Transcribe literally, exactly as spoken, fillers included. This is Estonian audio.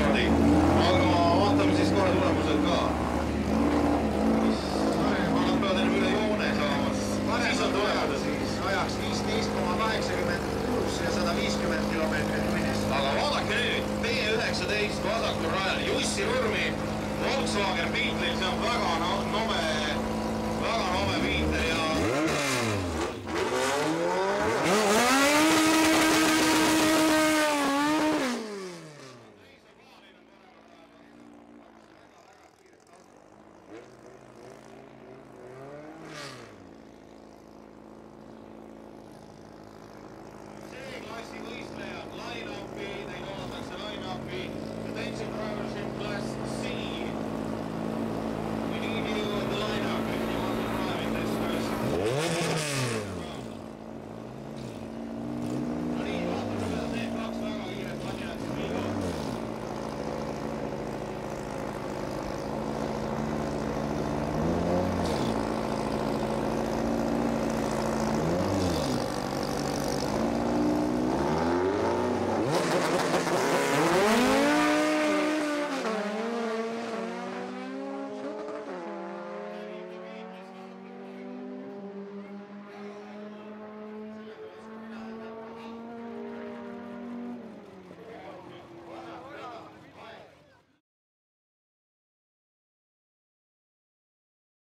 niimoodi. Aga vaatame siis kohe tulemused ka. Annad peavad enam üle joone saamas. Siis on tulemused siis. Ajaks viisteist koma kaheksakümmend kuus ja sada viiskümmend kilomeetrit tunnis. Aga vaadake nüüd, B üheksateist vasakul rajal, Jussi Nurmi, Volkswagen Beetle, see on väga nome, väga nome Beetle ja